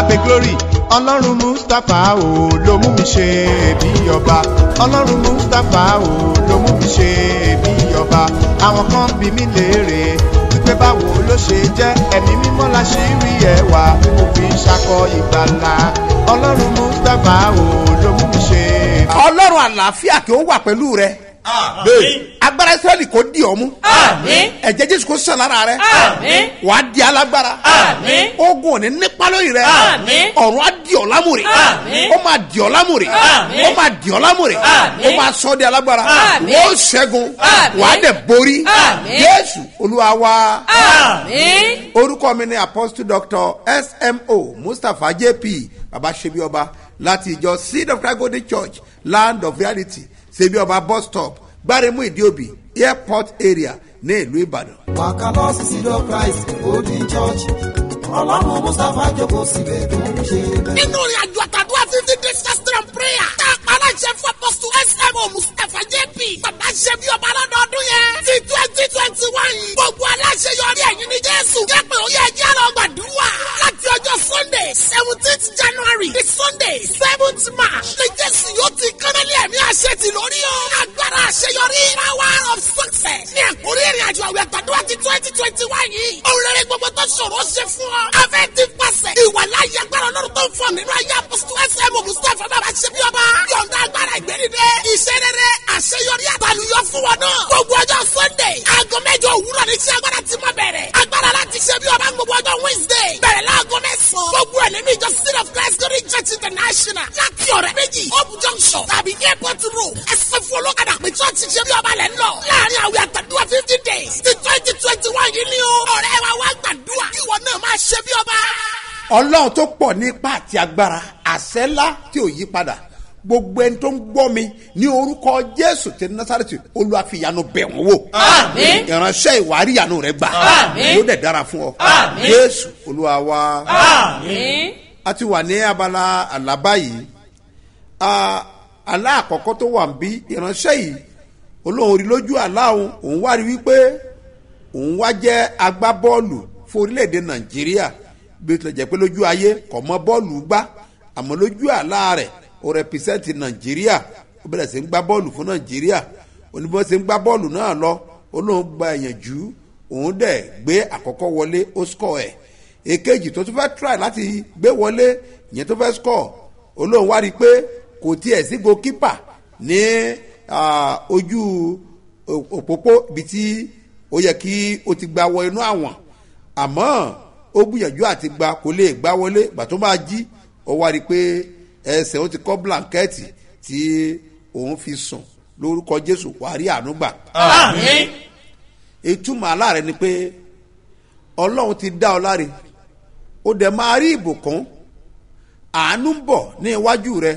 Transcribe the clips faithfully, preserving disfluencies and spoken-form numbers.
abe glory ọlọ́run mustapha o ló mú mi ṣe bí ọba ọlọ́run mustapha o ló mú mi ṣe bí ọba àwọn kan bí mi léèrè wípé báwo ló ṣe jẹ́ ẹ̀mí mímọ́ la ṣì rí ẹwà òfin ṣakọ ìgbàlà ọlọ́run mustapha o ló mú mi ṣe. ọlọ́run àlàáfíà kí ó wà pẹ̀lú rẹ. Àmín. agbára Ísírẹ́lì kò di ọ́ mú. Àmín. ẹ̀jẹ̀ Jésù kò sàn lára rẹ. Àmín. wà á di alágbára. Àmín. ogun ò ní nípa lórí rẹ. Àmín. ọ̀run á di ọ́ lámùrè. Àmín. ó máa di ọ́ lámùrè. Àmín. ó máa di ọ́ lámùrè. Àmín. ó máa sọ ọ́ di alágbára. Àmín. ó ṣẹ́gun. Àmín. wà á dẹ̀ borí. Àmín. Jésù Olúwa wa. Àmín. orúkọ mi ni apostle doctor S M O Mustapha J P baba Ṣebíọba láti ìjọ Seed of Christ Golden Church Land of Reality Ṣebíọba bus stop Gbáremú Ìdíòbí airport area ní ìlú Ìbàdàn. wàkàlọ́ sí Seed of Christ Golden Church ọlọ́run Mustapha jókòó síbẹ̀ tó ń ṣe bẹ́ẹ̀. nínú ìrìn àjò àtàdúrà fifty days fasting and prayer tá a pa aláṣẹ fún apostle S M O Mustapha J P bàbá Ṣebíọba lọ́dọọdún yẹn ti twenty twenty one gbogbo aláṣẹ yọrí ẹ̀yìn ní Jésù jẹ́ pé ó yẹ ẹjẹ́ lọ gbàdúrà láti ọjọ́ Sunday seventeenth January di Sunday seventh March ní Jésù yóò ti kánálí ẹ̀mí àṣẹ ti lórí o agbára àṣeyọrí power of success ní àkórí ìrìn àjò àwẹ̀ àtàdúrà ti twenty twenty one yìí òun rere gbogbo tó ṣòro ṣe fún ọ afẹ́ ti pàṣẹ ìwàláyé agbára ọlọ́run tó ń fọ nínú ayé apostol S M O Mustapha bàbá Ṣebíọba yọ̀ǹda agbára ìgbẹ́nidé iṣẹ́ rere àṣeyọrí àtàlùyọ fún wọn náà gbogbo ọjọ́ Sunday aago mẹ́jọ òwúrọ̀ ní iṣẹ́ agbára ti máa bẹ̀rẹ̀ agbára láti Ṣebíọba gbogbo ọjọ́ Wednesday bẹ̀rẹ̀ láago mẹ́sàn-án gbogbo ẹ̀ nínú ìjọ Seed of Christ Golden Church International láti ọ̀rẹ́ méjì Hope Junction tàbí airport road ẹsẹ̀ fún olókàdá pé church Ṣebíọba lẹ́ ń lọ láàrin àwẹ̀ àtàdúrà fifty days ti twenty twenty one yìí ni o ọ̀rẹ́ wa wá gbàdúrà ìwọ náà máa Ṣebíọba. ọlọ́run tó pọ̀ ní ipá àti agbára àṣẹ ńlá tí ò yí padà gbogbo ẹni tó ń gbọ́ mi ní orúkọ Jésù ti Násárẹ́tì Olúwa fi ìyanu bẹ̀ wọ́n wò. Àmín. ìránṣẹ́ ìwárí ìyanu rẹ̀ gbà. Àmín. yóò dẹ̀ dára fún ọ. Àmín. Jésù Olúwa wa. Àmín. a ti wà ní abala àlábá yìí àlá àkọ́kọ́ tó wà ń bí ìránṣẹ́ yìí olóhùn rí lójú àlá òun òun wá rí wípé òun wá jẹ́ agbábọ́ọ̀lù fún orílẹ̀-èdè Nàìjíríà bí ó tilẹ̀ jẹ́ pé lójú ayé kò mọ bọ́ọ̀lù gbá àmọ́ lójú àlá rẹ̀ ó rẹpísẹ́ǹtì Nàìjíríà ó bẹ̀rẹ̀ sí ń gbá bọ́ọ̀lù fún Nàìjíríà oníbọ̀ sí ń gbá bọ́ọ̀lù náà lọ olóhùn gba ìyànjú òun dẹ̀ gbé àkọ́kọ́ wọlé ó score ẹ̀ èkejì tó tún fẹ́ try láti gbé wọlé ìyẹn tó fẹ́ score olóhùn wá rí i pé kò tiẹ̀ sí goalkeeper ní ojú òpópó ibi tí ó yẹ kí ó ti gbá wọ inú àwọn àmọ́ ó gbìyànjú àti gba kò lè gbá wọlé ìgbà tó máa jí ó wá rí i pé ẹsẹ̀ ó ti kọ́ blanketi tí òun fi sùn lórúkọ Jésù wàá rí àánú gbà. Àmín. ìtumọ̀ àlá rẹ̀ ni pé Ọlọ́run ti dá ọ láre ó dẹ̀ máa rí ìbùkún àánú ń bọ̀ ní iwájú rẹ̀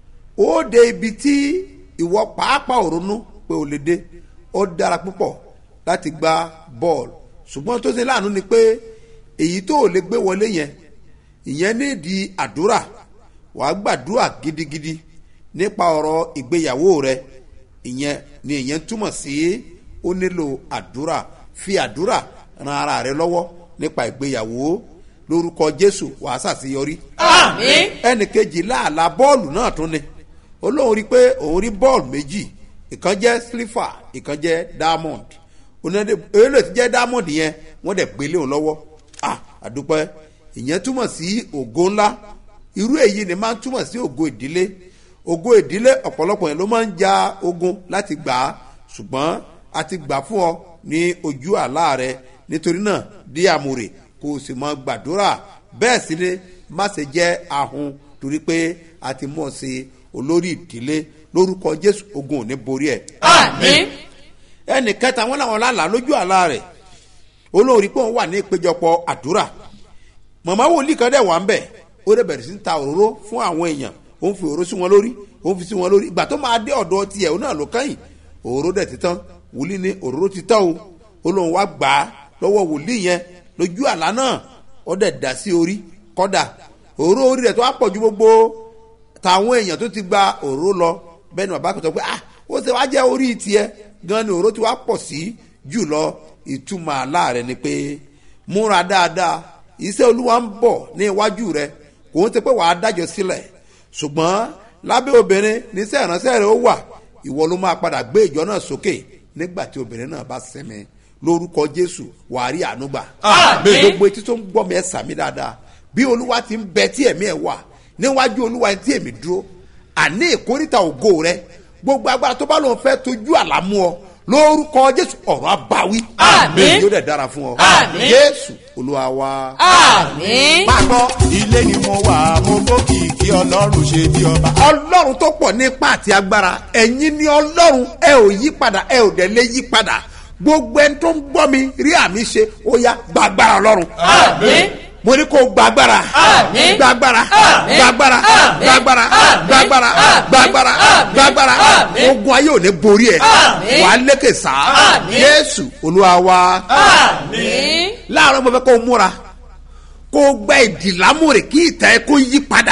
ó dé ibi tí ìwọ pàápàá ò ronú pé ò lè dé ó dára púpọ̀ láti gba bọ́ọ̀lù ṣùgbọ́n tó ṣe láàánú ni pé èyí tó ò lè gbé wọlé yẹn ìyẹn ní ìdí àdúrà wàá gbàdúrà gidigidi nípa ọ̀rọ̀ ìgbéyàwó rẹ ìyẹn ni ìyẹn túmọ̀ sí ó nílò àdúrà fi àdúrà ran ara rẹ lọ́wọ́ nípa ìgbéyàwó lórúkọ Jésù wàá ṣàṣeyọrí. Àmín. ẹnì kejì láàlá bọ́ọ̀lù náà tún ni olóhùn rí pé òun rí bọ́ọ̀lù méjì ìkan jẹ́ silver ìkan jẹ́ diamond onílé tí jẹ́ diamond yẹn wọ́n dẹ̀ gbélé òun lọ́wọ́ ah àdúpẹ́ ìyẹn túmọ̀ sí ògo ńlá irú èyí ni máa ń túmọ̀ sí ògo ìdílé ògo ìdílé ọ̀pọ̀lọpọ̀ yẹn ló máa ń ja ogun láti gbà á ṣùgbọ́n a ti gbà fún ọ ní ojú àlá rẹ nítorí náà dí àmùrè kó o sì máa gbàdúrà bẹ́ẹ̀ sì ni má ṣe jẹ́ ahun torí pé a ti mọ̀ sí olórí ìdílé lórúkọ Jésù ogun ò ní borí ẹ̀. Àmín. ẹnì kẹta wọn làwọn lálàá lójú àlá rẹ̀ olórí pé òun wà ní ìpéjọpọ̀ àdúrà màmá wòlíì kan dẹ̀ wà ń bẹ̀ ó dẹ̀ bẹ̀rẹ̀ sí ń ta òróró fún àwọn èèyàn ó ń fi òróró sí wọn lórí ó ń fi sí wọn lórí ìgbà tó máa dé ọ̀dọ̀ tiẹ̀ ó náà ló kẹ́yìn òróró dẹ̀ ti tán wòlíì ní òróró ti tán o ó lóun wá gbà á lọ́wọ́ wòlíì yẹn lójú àlá náà ó dẹ̀ dà sí orí kọ́dà òróró orí rẹ̀ tó wá pọ̀ ju gbogbo tàwọn èèyàn tó ti gba òróró lọ bẹ́ẹ̀ ni bàbá kan sọ pé ah ó ṣe wá jẹ́ orí tiẹ̀ gan ni òróró ti wá pọ̀ sí jù lọ ìtumọ̀ àlá rẹ̀ ni pé múra dáadáa iṣẹ́ Olúwa ń bọ̀ ní iwájú rẹ̀ kò òun ti pé wàá dájọ́ sílẹ̀ ṣùgbọ́n lábẹ́ obìnrin níṣẹ́ ìránṣẹ́ rẹ̀ ó wà ìwọ ló máa padà gbé ìjọ náà sókè nígbà tí obìnrin náà bá sinmi lórúkọ Jésù wàá rí àánú gbà. Àmín. gbogbo etí tó ń gbọ́ mi ẹ sàmì dáadáa bí olúwa ti ń bẹ tí ẹ̀mí ẹ̀ wà níwájú olúwa tí èmi dúró àní ìkórìtà ògo rẹ gbogbo agbára tó bá lóun fẹ́ tójú àlámú ọ lórúkọ Jésù ọ̀rọ̀ abáwí. Àmín. yóò dẹ̀ dára fún ọ. Àmín. Jésù olúwa wa. Àmín. máa gbọ́ ilé ni mo wà mo gbókìkí ọlọ́run ṣe bí ọba. ọlọ́run tó pọ̀ nípa àti agbára ẹ̀yin ni ọlọ́run ẹ ò yí padà ẹ ò dẹ̀ lè yí padà gbogbo ẹni tó ń gbọ́ mi rí àmì ṣe ó yá gbàgbára ọlọ́run. Àmín. mo ní kó gbàgbára Àmín. gbàgbára Àmín. gbàgbára Àmín. gbàgbára Àmín. gbàgbára Àmín. gbàgbára Àmín. gbàgbára Àmín. ogun ayé ò ní borí ẹ Àmín. wà á lékè sá Àmín. Jésù olúwa wa. Àmín. láàárọ̀ mo fẹ́ kó o múra kó o gba ìdìlámùrè kí ìtàn ẹ kó yí padà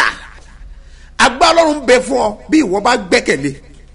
agbára ọlọ́run bẹ fún ọ bí ìwọ bá gbẹ́kẹ̀lé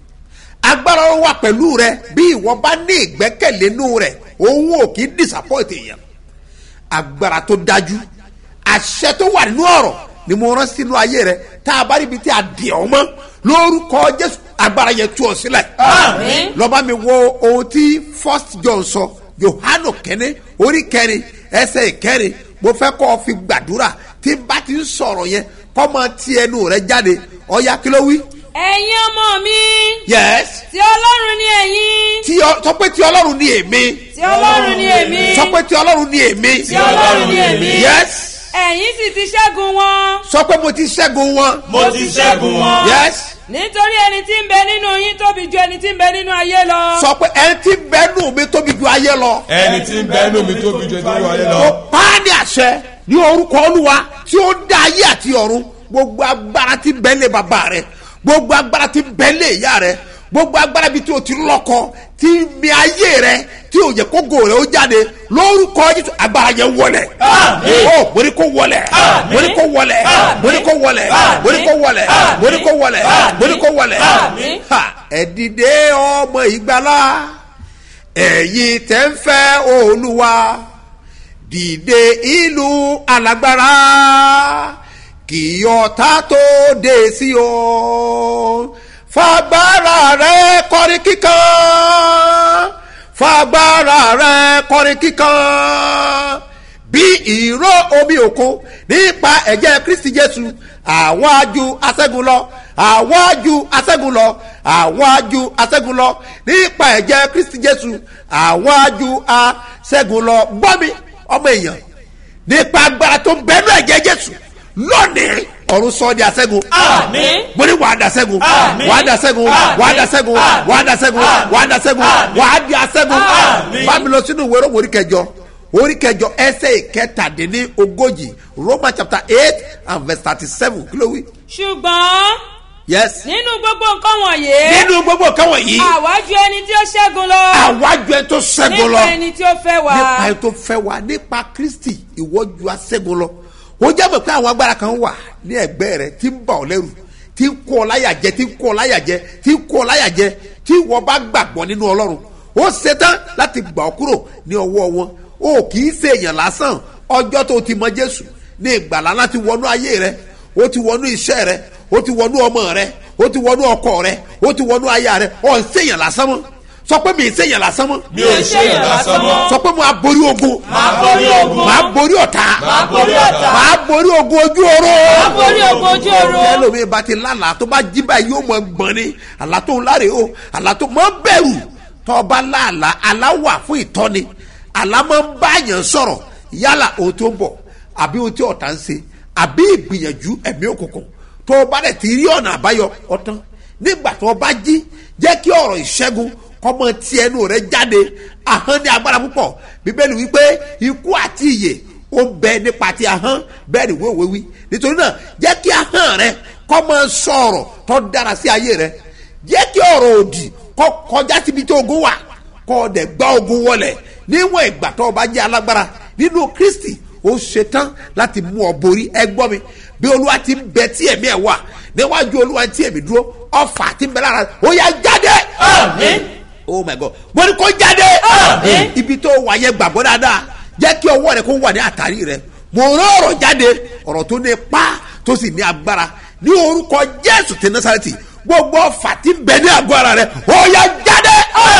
agbára ọlọ́run wà pẹ̀lú rẹ bí ìwọ bá ní ìgbẹ́kẹ̀lé nú rẹ òun ò kì í disappoint èèyàn agbára tó dájú àṣẹ tó wà nínú ọ̀rọ̀ ni mo rán sínú ayé rẹ tá a bá rí ibi tí a dì ọ́ mọ́ lórúkọ Jésù agbára yẹn tú ọ sílẹ̀. Àmín. lọ bá mi wo ohun tí First John sọ Yohanu kẹ́ni orí kẹrin ẹsẹ̀ ìkẹrin mo fẹ́ kọ́ ọ fi gbàdúrà tí bá ti ń sọ̀rọ̀ yẹn kọ́ máa ti ẹnu rẹ jáde ọ̀ya kí ló wí. Ẹ̀yin ọmọ mi. yes Ti Ọlọ́run ni ẹ̀yin. tí ọ sọ pé tí Ọlọ́run ni èmi Ti Ọlọ́run ni èmi. sọ pé tí Ọlọ́run ni èmi Ti Ọlọ́run ni èmi. yes Ẹ̀yin sì ti ṣẹ́gun wọn. sọ pé mo ti ṣẹ́gun wọn Mo ti ṣẹ́gun wọn. yes Nítorí ẹni tí ń bẹ nínú yín tóbi ju ẹni tí ń bẹ nínú ayé lọ. sọ pé ẹni tí bẹ́ẹ̀nù mi tóbi ju ayé lọ ẹni tí ń bẹ́ẹ̀ nù mí tóbi jù ẹni wáyé mo lọ. pa á ní àṣẹ ní orúkọ Olúwa tí ó dá ayé àti ọ̀run gbogbo agbára tí bẹ́ẹ̀ lé bàbá rẹ gbogbo agbára tí bẹ́ẹ̀ lé ìyá rẹ gbogbo agbára bíi tí o ti lọ́kọ tí mi ayé rẹ tí o yẹ kó gò rẹ ó jáde lórúkọ Jésù agbára yẹn wọlẹ̀ ó mo ní kó wọlẹ̀ mo ní kó wọlẹ̀ mo ní kó wọlẹ̀ mo ní kó wọlẹ̀ mo ní kó wọlẹ̀ mo ní kó wọlẹ̀ ha ẹ dìde ọmọ ìgbàlà ẹ̀yin tẹ́ ń fẹ́ Olúwa dìde ìlú alágbára kí ọ̀tá tó dé sí o fagbára rẹ kọrin kíkan fagbára rẹ kọrin kíkan bí ìró omi òkun nípa ẹ̀jẹ̀ Kristi Jésù àwọn ajú aṣẹ́gun lọ àwọn ajú aṣẹ́gun lọ àwọn ajú aṣẹ́gun lọ nípa ẹ̀jẹ̀ Kristi Jésù àwọn ajú aṣẹ́gun lọ gbọ́ mi ọmọ èèyàn nípa agbára tó ń bẹ́nu ẹ̀jẹ̀ Jésù lónìí ọ̀run sọ di aṣẹ́gun. Àmín. mo ní wàá da ṣẹ́gun. Àmín. wàá da ṣẹ́gun. Àmín. wàá da ṣẹ́gun. Àmín. wàá da ṣẹ́gun. Àmín. wàá da ṣẹ́gun. Àmín. wàá di aṣẹ́gun. Àmín. bá mi lọ sínú ìwé Róòmù orí kẹjọ orí kẹjọ ẹsẹ̀ ìkẹtàdínní ogójì Romans chapter eight and verse thirty seven kí ló wí. Ṣùgbọ́n yes. nínú gbogbo nǹkan wọ̀nyí. nínú gbogbo nǹkan wọ̀nyí. àwa ju ẹni tí ó ṣẹ́gun lọ. àwájú ẹ tó ṣẹ́gun lọ. nípa ẹni tí ó fẹ́ wa. nípa ẹ tó fẹ́ wa nípa Kristi ìwọ ju aṣẹ́gun lọ. ó jẹ́ mọ̀ pé àwọn agbára kan wà ní ẹ̀gbẹ́ rẹ tí ń bà ọ́ lẹ́rù tí ń kó ọ láyà jẹ tí ń kó ọ láyà jẹ tí ń kó ọ láyà jẹ tí wọ́n bá gbàgbọ́ nínú Ọlọ́run ó ṣetán láti gbà ọ́ kúrò ní ọwọ́ wọn ó kì í ṣe èèyàn lásán ọjọ́ tó ti mọ Jésù ní ìgbàlá láti wọnú ayé rẹ ó ti wọnú iṣẹ́ rẹ ó ti wọnú ọmọ rẹ ó ti wọnú ọkọ rẹ ó ti wọnú aya rẹ ọ̀ ń ṣèyàn lásán mọ́ sọ pé mi ì ṣèyàn lásán mọ́ mi ò ṣe yàn lásán mọ́. sọ pé mo á borí ogun máa borí ogun. máa borí ọ̀tá máa borí ọ̀tá. máa borí ogun ojú oró máa borí ogun ojú oró. ẹlòmíì bá ti lálàá tó bá jí báyìí yóò mọ gbọ̀n ni àlá tó ń láre o àlá tó mọ bẹ̀rù tó bá láàlá àlá wà fún ìtọ́ni àlá máa ń báyàn sọ̀rọ̀ yálà ohun tó ń bọ̀ àbí ohun tí ọ̀tá ń ṣe àbí ìgbìyànjú ẹ̀mí òkùnkùn tó bá dẹ̀ ti rí ọ̀nà àbáyọ ọ̀tán nígbà tó bá jí jẹ́ kí ọ̀rọ̀ ìṣẹ́gun kọ́mọ tí ẹnu rẹ jáde ahọ́n ní agbára púpọ̀ bíbélì wípé ikú àti ìyè ó ń bẹ nípa ti ahọ́n bẹ́ẹ̀ ni wíwèé wí nítorí náà jẹ́ kí ahọ́n rẹ kọ́mọ sọ̀rọ̀ tó dára sí ayé rẹ jẹ́ kí ọ̀rọ̀ òdì kó kọjá síbi tí ogun wà kó o dẹ̀ gbá ogun wọlẹ̀ níwọ̀n ìgbà tó o bá jẹ́ alágbára nínú Kristi ó ṣetán láti mú ọ borí ẹ gbọ́ mi bí Olúwa ti ń bẹ tí ẹ̀mí ẹ̀ wà níwájú Olúwa tí ẹ̀mí dúró ọfà tí ń bẹ lára ó yá jáde. Àmín. Oh my God mo ní kó jáde. Àmín. ibi tó wà yẹn gbàgbọ́ dáadáa jẹ́ kí ọwọ́ rẹ kó wà ní àtàrí rẹ mo rán ọ̀rọ̀ jáde ọ̀rọ̀ tó ní pa tó sì ní agbára ní orúkọ Jésù ti Násárẹ́tì gbogbo ọfà tí ń bẹ ní àgọ́ ara rẹ ó yá jáde.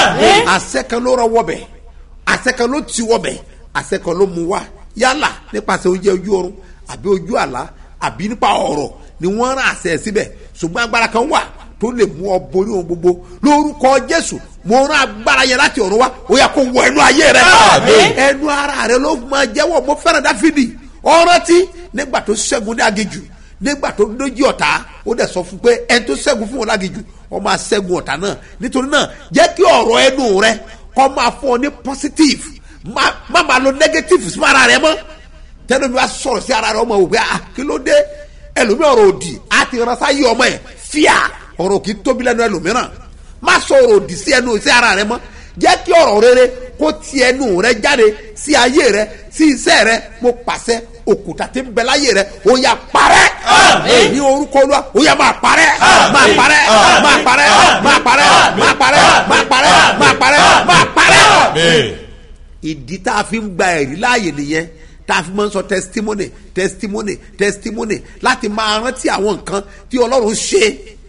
àṣẹ kan ló rọ wọbẹ̀, àṣẹ kan ló ti wọbẹ̀, àṣẹ kan ló mú wá yálà nípasẹ̀ oúnjẹ ojú oorun àbí ojú àlá àbí nípa ọ̀rọ̀ ni wọ́n rán àṣẹ síbẹ̀, ṣùgbọ́n agbára kan wà tó lè mú ọ borí ohun gbogbo lórúkọ Jésù. mo rán agbára yẹn láti ọ̀run wá ó yá kó wọ ẹnu ayé rẹ. ẹnu ara rẹ ló máa jẹ́wọ́. mo fẹ́ràn Dáfídì ọ̀rántí nígbà tó ṣẹ́gun ní aginjù, nígbà tó dójú ọ̀tá ó dẹ̀ sọ fún pé ẹni tó ṣẹ́gun fún wọn láginjù ó máa ṣẹ́gun ọ̀tá náà. nítorí náà jẹ́ kí ọ̀rọ̀ ẹnu rẹ kó máa fún ọ ní positive, má máa lo negative sí ara rẹ mọ́. tẹ́lẹ̀ mi wá sọ̀rọ̀ sí ara rẹ ọmọ òwe ah kí ló dé ẹlòmí ọ̀rọ̀ òdì àti ìránṣẹ́ ayé ọmọ ẹ̀ fíà ọ̀rọ̀ kì í tóbi lẹ́nu ẹlòmíràn. má sọ ọ̀rọ̀ òdì sí ẹnu sí ara rẹ mọ́. jẹ́ kí ọ̀rọ̀ rere kó ti ẹnu rẹ jáde sí ayé rẹ sí iṣẹ́ rẹ. mo pàṣẹ òkúta tí ń bẹ láyé rẹ ó yá parẹ́ ní orúkọ Olúwa ó yá máa parẹ́ máa parẹ́ máa parẹ́ máa parẹ́ máa parẹ́ máa parẹ́ máa parẹ́ máa parẹ́. ìdí tá a fi ń gba ẹ̀rí láàyè nìyẹn tá a fi máa ń sọ testimony testimony testimony láti máa rántí àwọn nǹkan tí Ọlọ́run ṣe.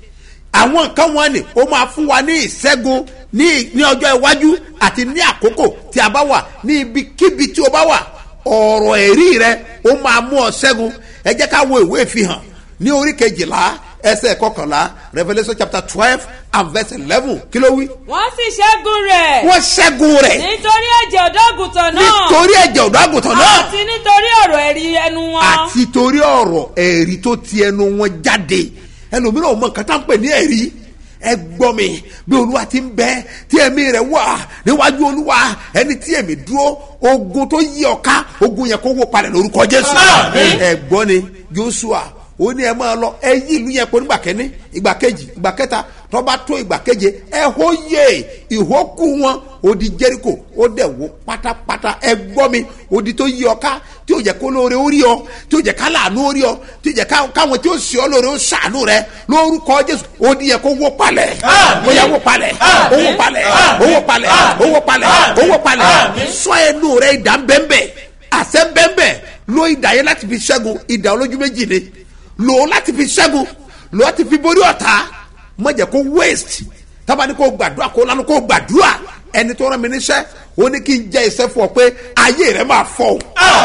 àwọn nǹkan wọn ni ó máa fún wa ní ìṣẹ́gun ní ní ọjọ́ iwájú àti ní àkókò tí a bá wà ní ibikíbi tí o bá wà. ọ̀rọ̀ ẹ̀rí rẹ ó máa mú ọ ṣẹ́gun. ẹ jẹ́ ká wo ìwé ìfihàn ní orí kejìlá ẹsẹ̀ kọkànlá Revelation chapter twelve and verse eleven kí ló wí. wọ́n sì ṣẹ́gun rẹ̀. wọ́n ṣẹ́gun rẹ̀. nítorí ẹ̀jẹ̀ ọ̀dọ́ àgùntàn náà. nítorí ẹ̀jẹ̀ ọ̀dọ́ àgùntàn náà. àti nítorí ọ̀rọ̀ ẹ̀rí ẹnu wọn. àti torí ọ̀rọ̀ ẹ̀rí tó ti ẹnu wọn jáde. ẹlòmíràn ò mọ nǹkan tá ń pè ní ẹ̀rí. ẹ gbọ́ mi bí Olúwa ti ń bẹ tí ẹ̀mí rẹ̀ wà níwájú Olúwa ẹni tí ẹ̀mí dúró ogun tó yí ọ ká ogun yẹn kó wó palẹ̀ lórúkọ Jésù. ẹ gbọ́ ni Joshua ó ní ẹ máa lọ ẹ yí ìlú yẹn pé nígbà kẹ́ni ìgbà kejì ìgbà kẹta tó bá tó ìgbà keje ẹ hó yé ìhókù wọn odi Jẹ́ríkò ó dẹ̀ wó pátápátá. ẹ gbọ́ mi odi tó yí ọ ká tí ó jẹ́ kó lóore ó rí ọ tí ó jẹ́ ká láàánú ó rí ọ tí ó jẹ́ káwọn tí ó sì ọ lóore ó ṣàánú rẹ lórúkọ Jésù odi yẹ kó wó palẹ̀ ó yá wó palẹ̀ ó wó palẹ̀ ó wó palẹ̀ ó wó palẹ̀ ó wó palẹ̀. sọ ẹnu rẹ ìdá bẹ́ẹ̀nbẹ́ àṣẹ bẹ́ẹ̀nbẹ́ ló ìdá yẹn láti fi ṣẹ́gun ìdá olójú méjì ni lò ó láti fi ṣẹ́gun lò ó láti fi borí ọ̀tá. má jẹ́ kó waste tábà ní kó gbàdúrà kó lánàá kó gbàdúrà. ẹni tó rán mi níṣẹ́ ó ní kí n jẹ́ iṣẹ́ fún ọ pé ayé rẹ máa fọ́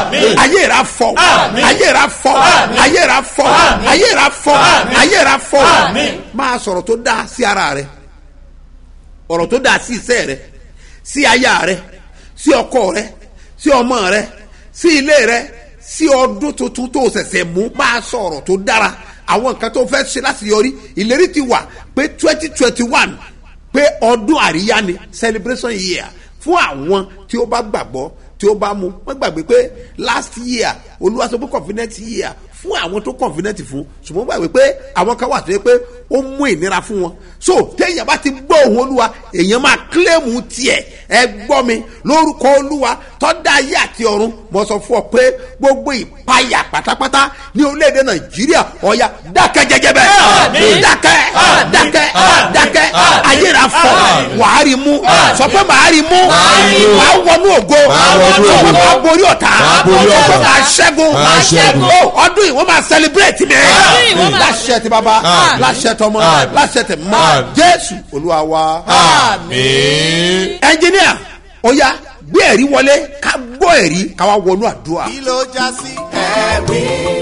ayé rẹ fọ́ ayé rẹ fọ́ ayé rẹ fọ́ ayé rẹ fọ́ ayé rẹ fọ́. máa sọ̀rọ̀ tó dáa sí ara rẹ, ọ̀rọ̀ tó dáa sí iṣẹ́ rẹ, sí aya rẹ, sí ọkọ rẹ, sí ọmọ rẹ, sí ilé rẹ, sí ọdún tuntun tó ṣẹ̀ṣẹ̀ mú. máa sọ̀rọ̀ tó dára àwọn nǹkan tó fẹ́ ṣe láti yọrí. ìlérí ti wà pé twenty twenty one pé ọdún àríyá ni celebration year fún àwọn tí ó bá gbàgbọ́ tí ó bá mú. wọ́n gbàgbé pé last year Olúwa sọ pé confident year fún àwọn tó confident fún, ṣùgbọ́n gbàgbé pé àwọn kan wà tó yẹ pé ó mú ìnira fún wọn. so téèyàn bá ti gbọ́ òun Olúwa èèyàn máa kílẹ̀mù tiẹ̀. ẹ gbọ́ mi lórúkọ Olúwa tó dá ayé àti ọ̀run mo sọ fún ọ pé gbogbo ìpayà pátápátá ní orílẹ̀-èdè Nàìjíríà ọ̀ya dákẹ́ jẹ́jẹ́ bẹ́ẹ̀ dákẹ́ dákẹ́ dákẹ́ ayé rà fọ́ wàá rí mú sọ pé màá rí mú wàá wọnú ògo sọ pé màá borí ọ̀tá sọ pé màá ṣẹ́gun ọdún yìí wọ́n máa celebrate mi láṣẹ ti bàbá láṣẹ tọmọ láṣẹ tẹ mọ Jésù Olúwa wa. àmín. ẹnjìníà ó yá gbé ẹ̀rí wọlé ká gbọ́ ẹ̀rí ká wá wọnú àdúrà. kí ló já sí ẹ̀rí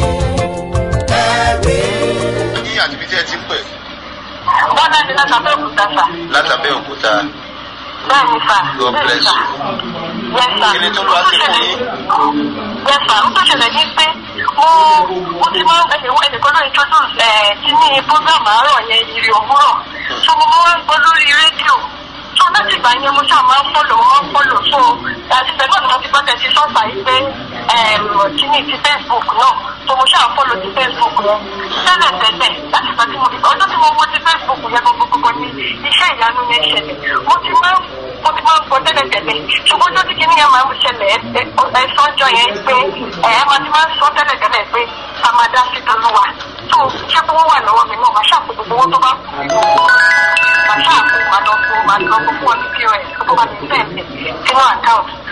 ẹ̀rí. ní àtibí tí ẹ ti ń pè. Bọ́lá ni látàbẹ́ òkúta sà. látàbẹ́ òkúta. Bẹ́ẹ̀ni sà. God bless you. Yes sà. kí ni tó lọ́wọ́ sí fún yín. Yes sà. Ó tó ṣẹlẹ̀ ní pé mo mo ti máa ń ẹ̀sìn ẹnìkan náà introduce ẹ̀ tí ní program àárọ̀ yẹn ìrì òwúrọ̀. So mo máa ń gbọ́ lórí rédíò. So láti ìgbà yẹn mo ṣáà máa ń fọ́lọ̀ mo máa ń fọ́lọ̀. So àti pẹ̀lú ọ̀nà mo ti gbọ́ tẹ̀sí sọ́ọ̀sà yìí pé kí ni ti Facebook náà. So mo ṣáà fọ́lọ̀ ti Facebook yẹn. Tẹ́lẹ̀ tẹ́lẹ̀ láti ìgbà tí mo ti ọjọ́ tí mo wọ́n ti Facebook yẹn gbogbogbò ní iṣẹ́ ìyanu yẹn ṣẹlẹ̀. Mo ti máa ń mo ti máa ń gbọ́ tẹ́lẹ̀ tẹ́lẹ̀. Ṣùgbọ́n ọjọ́ tí kìíní yẹn máa ń ṣẹlẹ̀ ẹ̀ sọ́jọ́ yẹn pé ẹ̀ máa ti máa ń sọ tẹ́lẹ̀ tẹ́lẹ̀ pé a máa dá sí tolúwa. So ṣé kó wà lọ́wọ́ mi náà máa ṣàpò gbogbo owó tó bá kú. Máa ṣàpò máa lọ fún máa lọ fún ọ ní P O S tó bá ti sẹ́ẹ̀sì sínú account.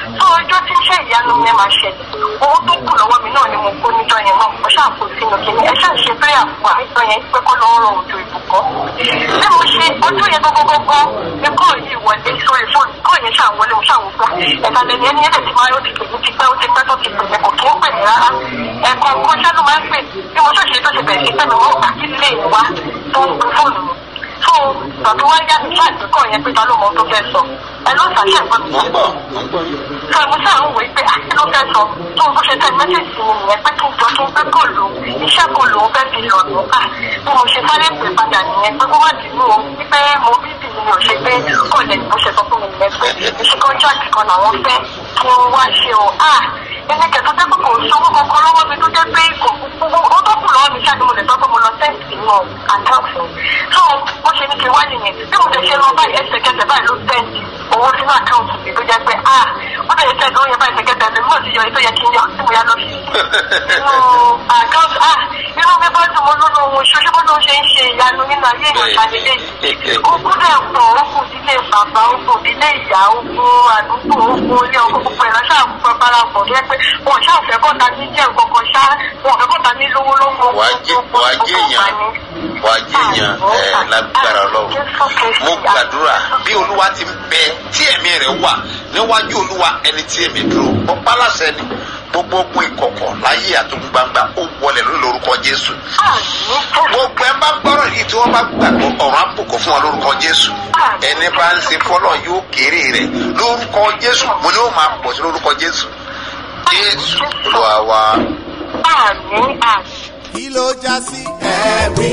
tó ọjọ́ tí iṣẹ́ ìyanu yẹn máa ṣe owó tó kù lọ́wọ́ mi náà ni mo kó níjọ́ yẹn náà mo ṣáà kó sínú kìíní ẹ ṣáà ṣe prayer fún àìsọ yẹn pé kọ́ lọ́wọ́ rọ òjò ìbùkọ́ bí mo ṣe ọjọ́ yẹn gbogbogbò ní kọ́ yìí wọlé sórí fóònù kọ́ yẹn ṣáà wọlé mo ṣáà wò pé ẹ̀ka lẹ́ni ẹni ẹ̀dẹ̀ tí máa yóò ti pè mí ti pẹ́ ó ti pẹ́ tó ti pè mí kò kí ń pè mí rárá ẹ̀kọ́ kan ṣáà ló máa ń pè bí mo ṣe ṣe tó ṣe bẹ̀rẹ̀ sí pẹ́ mi wọ́n gbà kí lè wá tó ń gbé fóònù mi so tàbí wá yá mi ṣáà ìpínkọ̀ yẹn pé ta ló mọ tó fẹ́ sọ ẹ ló ṣàṣẹ ìpín mi. sọ mo ṣáà ń wò ó pé àti ló fẹ́ sọ tó bó ṣe tẹ mẹ́sẹ̀sì mi nìyẹn pé kí n jọ kí n pé kò lò iṣẹ́ kò lò ó fẹ́ fi lọ lò ó kà bí mo ṣe sáré pè padà nìyẹn pé kó má dìbò o wípé mo bí bì mi ò ṣe pé kò lè bó ṣe sọ fún mi nìyẹn pé iṣẹ́ kọ́ńtrákì kan làwọn fẹ́ kí n wá ṣe o ẹni kẹtọ jẹ pé kò sówó kankan lọ́wọ́ mi tó jẹ́ pé kò ó tó kù lọ́wọ́ mi ṣáà ni mo lè tọ́ pé mo lọ sẹ́ǹtì nínú àkáǹtì so bó ṣe ní kí n wá nìyẹn bí mo ṣe ṣe lọ báyìí ẹsẹ̀kẹsẹ̀ báyìí ló sẹ́ǹtì owó sínú àkáǹtì mi tó jẹ́ pé ah ó bẹ̀rẹ̀ sẹ́ǹtì ó yẹ báyìí ẹsẹ̀kẹsẹ̀ mi mo ti yọ ètò yẹ kí n yọ tí mo yá lọ sí inú àkáǹtì ah inú mi bá dùn mo lónà ohun ṣoṣo bó ló ṣe ń ṣe ìyanu nínú ayé ìyànṣàlélẹ̀ yìí ó kú dẹ̀ pọ̀ ó kù sílé bàbá ó kù sílé ìyá ó kù àdúgbò ó kù ilé ọkọ̀ gbogbo ẹ̀ lọ́sàá àkùkọ parapọ̀ tó yẹ pé wọn ṣáà fẹ́ kọ́ta ní jẹ́ nǹkan kan ṣá wọn fẹ́ kọ́ta ní lówó lówó. wàá jẹ wàá jẹ yàn wàá jẹ yàn ẹ lágbára Ọlọ́run mo gbàdúrà bí Olúwa ti ń bẹ tí ẹ̀mí rẹ̀ wà níwájú Olúwa ẹni tí ẹ̀mí dúró mo pálásẹ ni gbogbo ogun ìkọ̀kọ̀ láyé àtúntò gbangba ó wọlé lórí lórúkọ Jésù gbogbo ẹ bá gbọ́rọ̀ yìí tí wọ́n bá gbàgbọ́ ọ̀rọ̀ àbùkù fún wọn lórúkọ Jésù ẹni bá ń ṣe fọlọ́ yóò kéré rẹ̀ lórúkọ Jésù mo ní ó máa pọ̀ sí lórúkọ Jésù. Jésù Olúwa wa. Àmín àmín. Kí ló já sí? Ẹ̀rí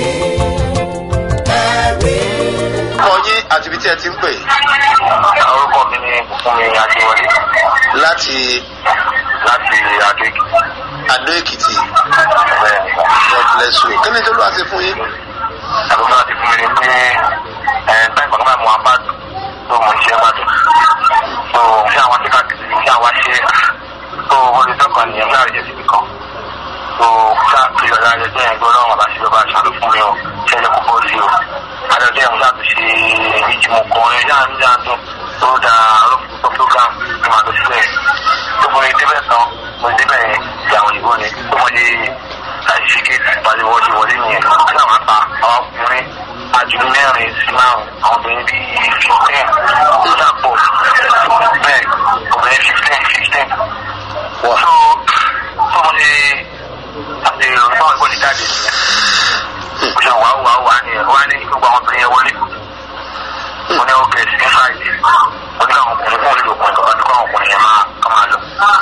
ẹ̀rí. Ọmọ yín àti ibi tí ẹ ti ń pè. Orúkọ mi ni Bùkúnmi Adéwọlé. Láti Láti Adó Èkìtì. Adó Èkìtì. Bẹ́ẹ̀ni. God bless you. Kí ni tó ló wá sí fún yín? Àbúrò náà ti fún mi ní pé ẹ̀ táì pàtó bá mu abádùn tó mọ̀ iṣẹ́ abádùn. So ṣé àwọn ti káàkiri ṣé àwọn ṣe so wọlé dọ́kàn ní ẹ̀mí àrẹ́jẹ́ síbi kan. So ṣáà tí ọ̀la ayẹyẹ yẹn gbọ́ lọ́wọ́ àbáṣe lọ́ba ṣàlù fún mi o ṣe é kókó sí o. Adọ́jọ́ yẹn mo ṣáà tún ṣe ìjìmọ̀ kan yáà ń yáà dùn tó da arúgbó program tó máa lọ sílẹ̀. Tó mo ní débẹ̀ tán mo ní débẹ̀ yẹn ti àwọn òyìnbó ni tó mo ní àìsíkèétì ìpàdé wọlé wọlé yẹn. Wọ́n náà máa ta àwọn ọkùnrin àjùlọ mẹ́rin sí márùn-ún àwọn obìnrin bíi fifteen tó dà pọ̀ bẹ́ẹ̀ obìnrin fifteen fifteen. So tó mo ṣe àti ìrọ̀lẹ́ ìgbọ́n ní jáde nìyẹn. Mo ṣe wàá wàá wàá nìyẹn wàá ní gbogbo àwọn obìnrin yẹn wọlé. Mo ní ọkẹ́ sí ṣáìdì. Mo ní káwọn ọkùnrin fún olùdókòwò nǹkan kan ní káwọn ọkùnrin yẹn máa ká máa lọ.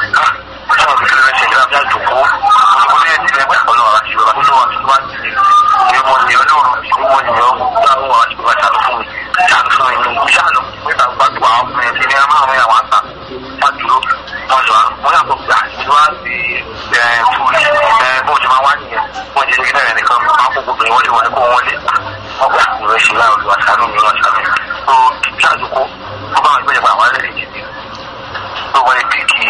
Mo ṣe àwọn ìfẹ́ ṣe ìgbà bí àjòkó. Mo ní ẹni tí ẹgbẹ́ ọlọ́run àti ìjọba tó lọ́wọ́ àti ìjọba ti lè. Ìmọ̀ ni ọlọ́run ìmọ̀ ni ọlọ́run àti ìjọba ṣàlù fún mi. Ṣàlù fún mi ní ìṣàlù. Nígbà gbàgbọ́ àwọn ọkùnrin ti ní ẹ máa rìn àwọn àgbà. Wọ́n dúró. Wọ́n lọ wọ́n yàtọ̀ pé àṣìṣe ti fúri bó ṣe máa wá nìyẹn. Wọ́n ti ṣe kí náà nìkan máa kó gbogbo ìwọlé wọlé kó wọlé. Wọ́n gbà ìwé ṣe láì olùwà sánú mi náà sánú. So ṣàdúkó tó bá wọn gbé ìgbà wọn lẹ́yìn jìbì. Tó wọlé pìkì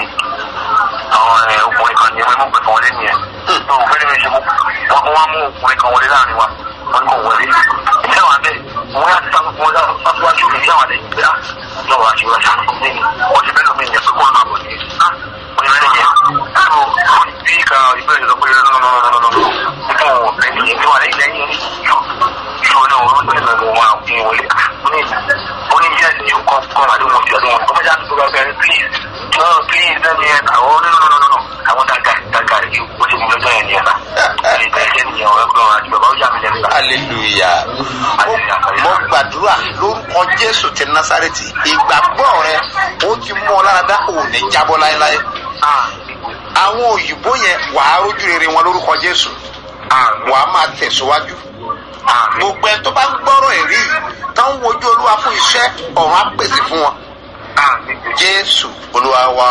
àwọn ọkùnrin kan ní ẹgbẹ́ mú pẹ̀lú wọlé nìyẹn. Tó fẹ́ẹ́ ní ṣe mú wọ́n wá mú ọkùnrin kan wọlé láàrin wa. Wọ́n kò wọlé. Ìṣẹ́ wa bẹ́ẹ̀ wọ́n yá ti sáfún fún wọn sáfúwájú mi ìṣẹ́ wa lè gbé á. Lọ́wọ́ àti ìwà sánú fún mi. Wọ́n ti bẹ́ẹ̀ lómi ìyẹn pé kó máa bọ̀ ní. Wọ́n ti bẹ́ẹ̀ yẹn. So bí ka ìbéèrè lọ pé nọ́nọ́nọ́nọ́nọ́nọ́ nígbà wọn bẹ́ẹ̀ ni ìwà lẹ́yìn lẹ́yìn yóò yóò náà wọ́n bẹ̀rẹ̀ lọ́wọ́ wọn àwọn ìwọ̀n wọlé. Ó ní yẹ́ ẹ̀sìn yóò kọ́ kọ́ àdéhùn ti àdéhùn ọmọ ìjà tó bá bẹ̀rẹ̀ please no please lẹ́nu yẹn àwọn nọ́nọ́nọ́nọ́ àwọn dàgà dàgà yìí ó ti mú lọ́jọ́ yẹn nìyẹn náà. Ìgbàjẹ́ nìyẹn ọ̀rẹ́ gbọ́n àti bàbá ó yà mí lẹ́nu. Hallelujah. Mo gbàdúrà lórúkọ Jésù ti Násárẹ́tì ìgbàgbọ́ rẹ ó ti mú ọ lára dá òní jábọ́ láéláé. Àwọn òyìnbó yẹn wàá rójú rere wọn lórúkọ Jésù wàá máa tẹ̀síwájú. Gbogbo ẹ tó bá ń gbọ́rọ̀ ẹ̀rí tó ń wojú Olúwa fún iṣẹ́ ọ̀run á pèsè fún wọn. Jésù Olúwa wa.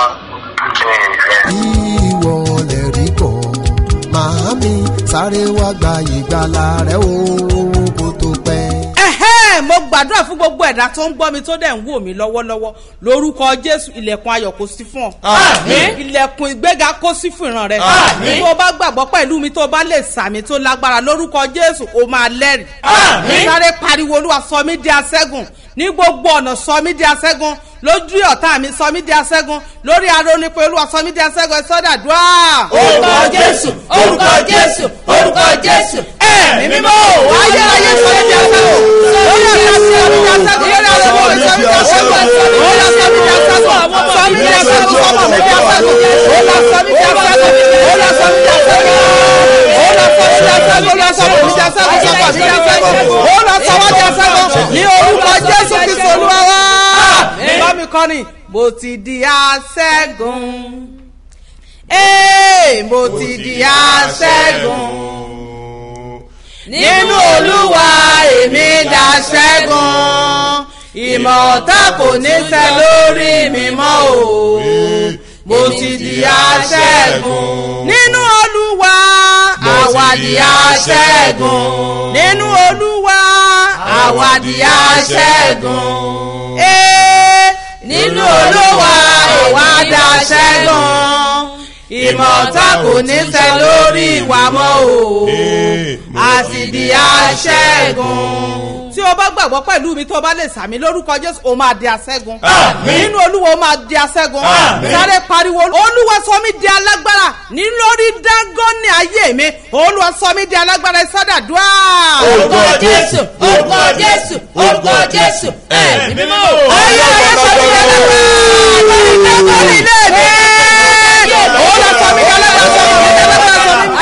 Ìwọ lè rí kọ́ màámi sáré wá gba ìgbàlà rẹ o kó tó pẹ́. Ẹ̀hẹ́, mo gbàdúrà fún gbogbo ẹ̀dá tó ń gbọ́ mi tó dẹ̀ ń wò mí lọ́wọ́lọ́wọ́ lórúkọ Jésù ilẹ̀kùn ayọ̀ kó sí fún ọ. Àmín. Ilẹ̀kùn ìgbéga kó sí fún ìran rẹ. Àmín. Tó o bá gbàgbọ́ pẹ̀lú mi tó o bá lè sàmì tó lágbára lórúkọ Jésù o máa lẹ́rìí. Àmín. Sáré pariwo Olúwa sọ mí di aṣẹ́gun ní gbogbo ọ̀nà sọ mí di aṣẹ́gun lójú ọ̀tá mi sọ mí di aṣẹ́gun lórí aróní pé olúwa sọ mí di aṣẹ́gun ẹ sọ́dà dùá. orúkọ jésù orúkọ jésù orúkọ jésù ẹ̀mí mímọ́ ayé ayé sọ mí di aṣẹ́gun lórí ọ̀tá mi sọ mí di aṣẹ́gun lórí aróní pé sọ mí di aṣẹ́gun olúwa sọ mí di aṣẹ́gun sọ mí di aṣẹ́gun sọmọ mi di aṣẹ́gun olúwa sọ mí di aṣẹ́gun olúwa sọ mí di aṣẹ́gun olúwa sọ mí di aṣẹ́gun olúwa sọ mí di aṣẹ́gun sọmọ mi di aṣẹ́gun olúwa sọ wá di aṣẹ́gun ní orúkọ jésù kristu olúwa wá. bámi kọ́ni mo ti di aṣẹ́gun ee mo ti di aṣẹ́gun nínú olúwa èmi daṣẹ́gun ìmọ̀ọ́ta kò ní ṣẹ lórí mi mọ́ o mo ti di aṣẹ́gun nínú olúwa àwa di aṣẹ́gun nínú olúwa àwa di aṣẹ́gun ee nínú olúwa àwa daṣẹ́gun ìmọ̀ọ́ta kò ní ṣẹ lórí wa mọ́ o a sì di aṣẹ́gun. tí o bá gbàgbọ́ pẹ̀lú mi tó o bá lè sàmì lórúkọ jésù o máa di aṣẹ́gun. nínú olúwa o máa di aṣẹ́gun. sáré pariwo olúwa sọ mí di alágbára ní lórí dágọ́nì ayé mi olúwa sọ mí di alágbára ìsọdàdúrà. orúkọ jésù orúkọ jésù orúkọ jésù ẹ̀mí mímọ́. ayé ayé sọ mí di alágbára lórí dágọ́nì ilé mi. olúwa sọ mí di alágbára sọ mí di alágbára sọ mí di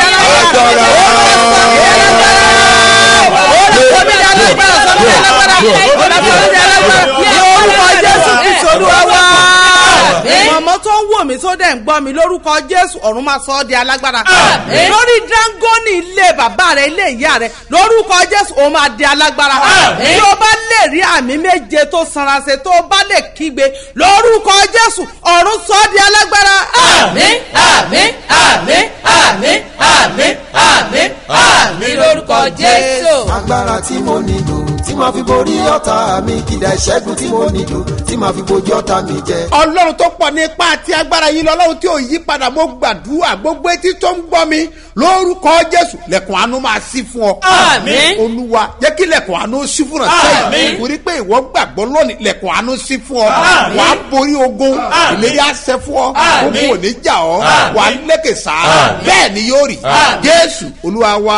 mọ̀mọ́ tó ń wò mí tó dẹ̀ ń gbọ́ mi lórúkọ jésù ọ̀run máa sọ ọ́ di alágbára lórí dángọ́nì ilé bàbá rẹ ilé ìyá rẹ lórúkọ jésù ó máa di alágbára tí o bá lè rí àmì méje tó sanra ṣe tó bá lè kígbe lórúkọ jésù ọ̀run sọ ọ́ di alágbára. àmín àmín àmín àmín àmín àmín àmín lórúkọ jésù. agbára tí mo nílò tí màá fi borí ọ̀tá mi kìdá ìṣẹ́gun tí mo nílò tí màá fi bojú ọ̀tá mi jẹ. ọlọ́run tó pọ̀ ní ipá àti agbára yìí lọ́lọ́run tí ò yí padà mo gbàdúrà gbogbo etí tó ń gbọ́ mi lórúkọ jésù lẹ̀kùn àánú máa ṣí fún ọ. àmín. olúwa jẹ́ kí lẹ̀kùn àánú ṣí fún ọ sẹ́yìn torí pé ìwọ gbàgbọ́ lónìí lẹ̀kùn àánú ṣí fún ọ. àmín. wàá borí ogun ìlérí àṣẹ fún ọ ogun ò ní jà ọ wàá lékè sáà bẹ́ẹ̀ ni yóò rí jésù olúwa wa.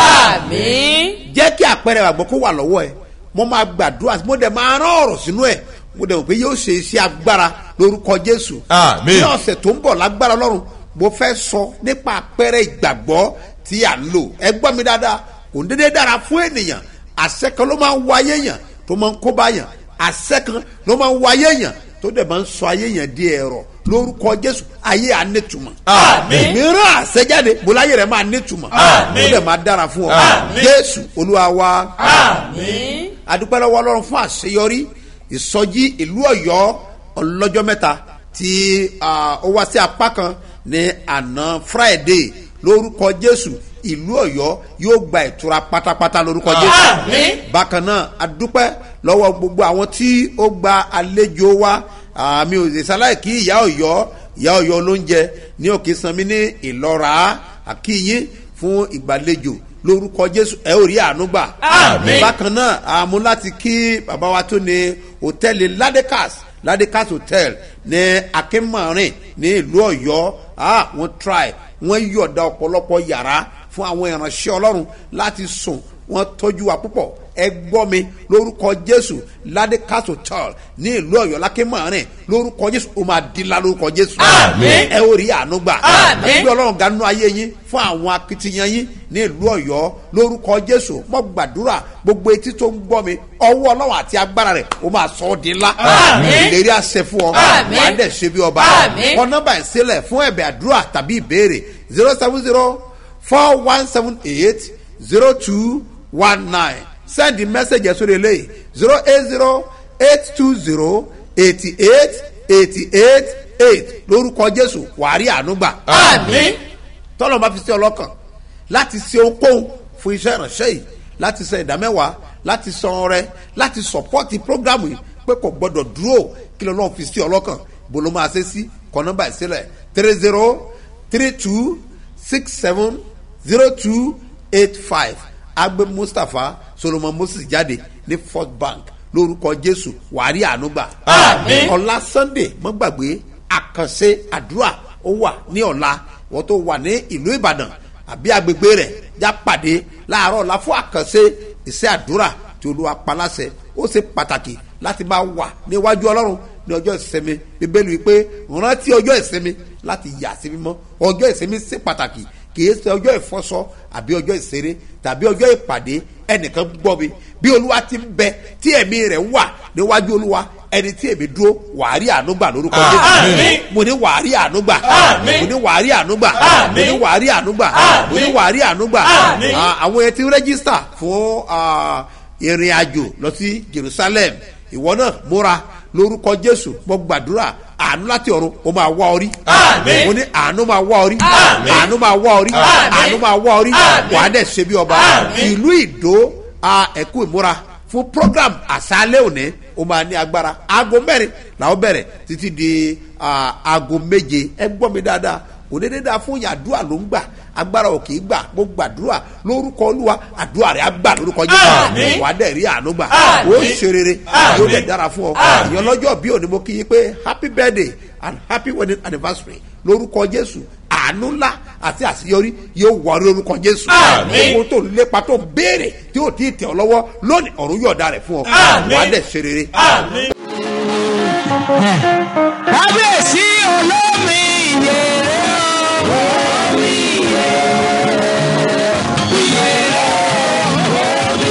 àmín. jẹ́ kí àpẹẹrẹ àgbọ̀ kó wà lọ́wọ́ ẹ mo máa gbàdúrà mo dẹ̀ máa rán ọ̀rọ̀ sínú ẹ̀ mo dẹ̀ mọ̀ pé yóò ṣe iṣẹ́ agbára lórúkọ jésù. àmín. ní ọ̀sẹ̀ tó ń bọ̀ lágbára lọ́rùn mo fẹ́ sọ nípa àpẹẹrẹ ìgbàgbọ́ tí à ń lò ẹ gbọ́ mi dáadáa kò ń dédé dára fún ènìyàn àṣẹ kan ló máa ń wá ayé yàn tó máa ń kó bá yàn àṣẹ kan ló máa ń wá ayé yàn tó dẹ̀ máa ń sọ ayé yàn di ẹ̀rọ lórúkọ jésù ayé à nítumọ̀. àmín. mìíràn àṣẹjáde bóláyé rẹ̀ máa nítumọ̀. àmín. ó dẹ̀ máa dára fún ọ. àmín. jésù olúwa wa. àmín. adúpẹ́ lọ́wọ́ ọlọ́run fún àṣeyọrí ìsọjí ìlú ọ̀yọ́ ọlọ́jọ́ mẹ́ta tí ó wá sí apá kan ní àná friday lórúkọ jésù ìlú ọ̀yọ́ yóò gba ìtura pátápátá lórúkọ jésù. àmín. bákan náà adúpẹ́ lọ́wọ́ gbogbo àwọn tí ó gba àlejò wa àmì òṣèṣàlàyé kí ìyá ọ̀yọ́ ìyá ọ̀yọ́ lóúnjẹ ní òkè sanmi ní ìlọ́ra àkíyín fún ìgbàlejò lórúkọ jésù ẹ ò rí àánú gbà. àmín. bákan náà àmú láti kí bàbá wa tó ní hòtẹ́ẹ̀lì ladekas ladekas hotel ní akínmọ̀rin ní ìlú ọ̀yọ́ wọ́n try wọ́n yọ̀ọ̀da ọ̀pọ̀lọpọ̀ yàrá fún àwọn ìránṣẹ́ ọlọ́run láti sùn wọ́n tọ́jú wa púpọ̀ ẹ gbọ́ mi lórúkọ jésù ladekas hotel ní ìlú ọ̀yọ́ lákínmọ̀rin lórúkọ jésù ó máa di ńlá lórúkọ jésù. àmín. ẹ ò rí àánú gbà. àmín. ẹgbẹ́ ọlọ́run ganú ayé yín fún àwọn akitiyan yín ní ìlú ọ̀yọ́ lórúkọ jésù mo gbàdúrà gbogbo etí tó ń gbọ́ mi ọwọ́ ọlọ́run àti agbára rẹ̀ ó máa sọ ọ́ di ńlá. àmín. ìlérí àṣẹ fún ọ àmín. wàá dẹ̀ ṣe bí ọba. àmín. kọ nọ́mbà ìsílẹ̀ fún ẹ̀bẹ̀ àdúrà tàbí ìbéèrè zero seven zero four one seven eight zero two one nine send the message ẹ̀sùn rẹ̀ lẹ́yìn zero eight zero eight two zero eighty eight eighty eight eight lórúkọ jésù wàá rí àánú gbà. àmín. tọ́lọ̀ máa fi sí ọlọ́kàn láti ṣe ohunkóhun fún iṣẹ́ ìránṣẹ́ yìí láti ṣe ìdámẹ́wàá láti san ọrẹ láti sọpọ́tì prógrámù yìí pé kò gbọ́dọ̀ dúró kí lọ́lọ́run fi sí ọlọ́kàn bó ló máa ṣe sí kọ́ nọ́mbà ìsílẹ̀ three zero three two six seven zero two eight five agbe mustapha solomon moses jáde ní first bank lórúkọ jésù wàá rí àánú gbà. ọ̀la sunday mọ́ gbàgbé àkànṣe àdúrà ó wà ní ọ̀la wọ́n tó wà ní ìlú ìbàdàn àbí agbègbè rẹ̀ já pàdé láàárọ̀ ọ̀la fún àkànṣe iṣẹ́ àdúrà tí olúwa paláṣẹ. ó ṣe pàtàkì láti máa wà níwájú ọlọ́run ní ọjọ́ ìsinmi. bíbélì wípé rántí ọjọ́ ìsinmi láti yà sí mímọ́. ọjọ́ ìsinmi ṣe pàtàkì, kìí ṣe ọjọ́ ìfọṣọ àbí ọjọ́ ìṣeré tàbí ọjọ́ ìpàdé. ẹnìkan gbọ́ mi bí olúwa ti ń bẹ tí ẹ̀mí rẹ̀ wà níwájú olúwa ẹni tí èmi dúró wàá rí àánú gbà lórúkọ jésù. mo ní wàá rí àánú gbà, mo ní wàá rí àánú gbà, mo ní wàá rí àánú gbà, mo ní wàá rí àánú gbà. àwọn yẹn ti rẹ́gísítà fún ìrìn àjò lọ sí jerusalem. ìwọ náà múra lórúkọ jésù. mo gbàdúrà àánú láti ọ̀run ó máa wá orí. mo ní àánú máa wá orí, àánú máa wá orí, àánú máa wá orí. wàá dẹ̀ ṣe bí ọba. ìlú ìdó ẹ̀kú ìmúra fún program àṣálẹ́ òní ó máa ní agbára. aago mẹ́rin làwọn bẹ̀rẹ̀ títí di aago méje. ẹ gbọ́ mi dáadáa, kò déédéé dáa fún yàdúrà ló ń gbà, agbára ò kì í gbà. mo gbàdúrà lórúkọ olúwa àdúrà rẹ̀ á gbà lórúkọ jésù. wàá dẹ̀ rí àánú gbà, ó ṣe rere, yóò dẹ̀ dára fún ọ. ìyẹn lọ́jọ́ bí òní mo kí yín pé happy birthday and happy wedding anniversary lórúkọ jésù. àánú ńlá àti àṣeyọrí yóò wọ lórúkọ jésù. owó tó ń lépa tó ń béèrè tí ò tí ì tẹ̀ ọ́ lọ́wọ́ lónìí ọ̀run yóò dá rẹ̀ fún ọ. wàá dẹ̀ ṣe rere. kábíyèsí olómi ìyèrè olómi ìyèrè ìyèrè olómi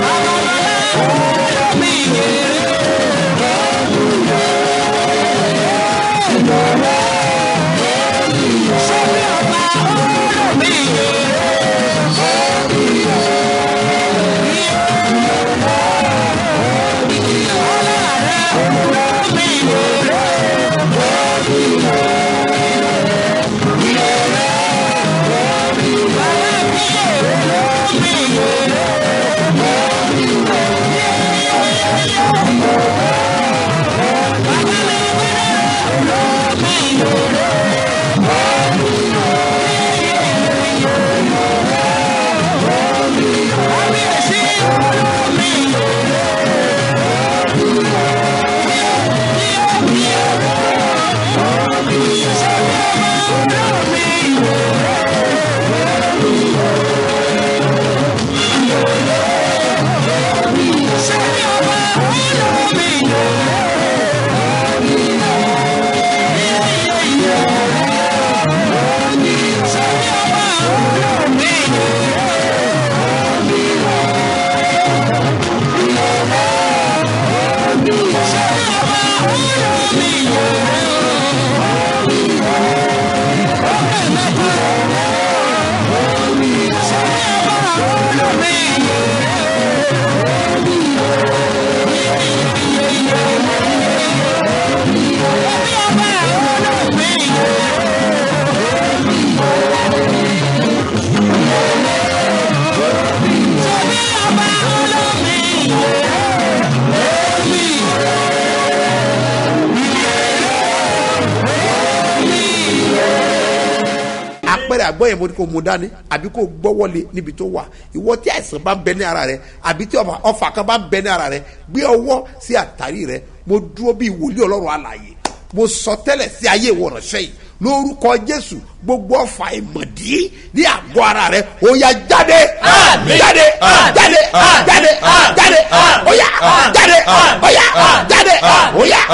àpẹẹrẹ àgbọ̀ yẹn mo ní kó mu dání àbí kó gbọ́wọ́lé níbi tó wà. ìwọ tí àìsàn bá ń bẹ ní ara rẹ àbí tí ọfà kan bá ń bẹ ní ara rẹ gbé ọwọ́ sí àtàrí rẹ. mo dúró bí wòlíì ọlọ́run alààyè, mo sọ tẹ́lẹ̀ sí ayé ìwọ̀n ránṣẹ́ yìí lórúkọ jésù. gbogbo ọfà ìmọ̀dí ní àgọ́ ara rẹ ó yá jáde jáde jáde jáde jáde ó yá jáde ó yá jáde ó yá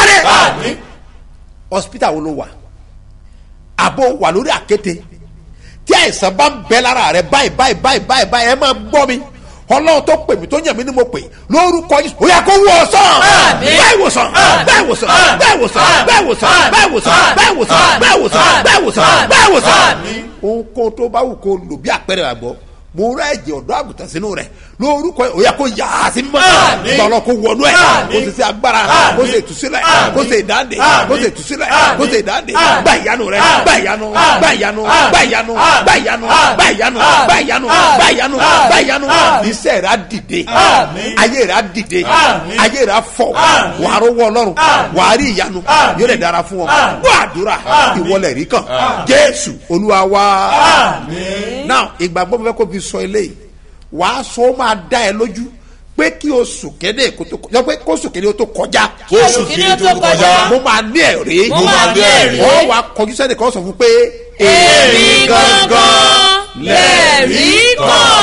jáde. hospital wo ló wà? àbò wà lórí àkété tí àìsàn bá ń bẹ lára rẹ báyìí báyìí báyìí báyìí báyìí ẹ máa gbọ́ mi. ọlọ́run tó pè mí tó yàn mí ni mo pè lórúkọ yìí ó yẹ kó wọ sàn bẹ́ẹ̀ wò sàn bẹ́ẹ̀ wò sàn bẹ́ẹ̀ wò sàn bẹ́ẹ̀ wò sàn bẹ́ẹ̀ wò sàn bẹ́ẹ̀ wò sàn bẹ́ẹ̀ wò sàn bẹ́ẹ̀ wò sàn bẹ́ẹ̀ wò sàn. ohunkóhun tó bá wù kó lò bí àpẹẹrẹ àgbọ̀ mo rẹ ẹ̀jẹ̀ ọ̀dọ́ àgùntàn sínú rẹ̀ lórúkọ yìí ó yẹ kó yà á sí mọ́ gbọ́dọ̀ kó wọnú ẹ̀ kó sì ṣe agbára kó sì ìtúsílẹ̀ kó sì ìdáǹdè kó sì ìtúsílẹ̀ kó sì ìdáǹdè gbà ìyanu rẹ̀ gbà ìyanu gbà ìyanu gbà ìyanu gbà ìyanu gbà ìyanu gbà ìyanu gbà ìyanu gbà ìyanu iṣẹ́ rẹ̀ á dìde ayé rẹ̀ á dìde ayé rẹ̀ á fọ̀ wàá rówó ọlọ́run wàá rí ìyanu yóò lè dára fún ọ gbọ́ àdúrà ìwọlẹ̀ rí kan jésù olúwa wa. now ìgbàgbọ́ mi fẹ́ kó fi sọ eléyìí wàá sọ ó máa dá ẹ lójú pé kí oṣù kéde kó tó kọjá pé kó oṣù kéde ó tó kọjá. oṣù kéde tó kọjá. mo máa ní ẹ̀rí. mo máa ní ẹ̀rí. wọ́n wá kọjú sẹ́ni kan sọ fún pé. èmi gangan lẹ̀rí kan.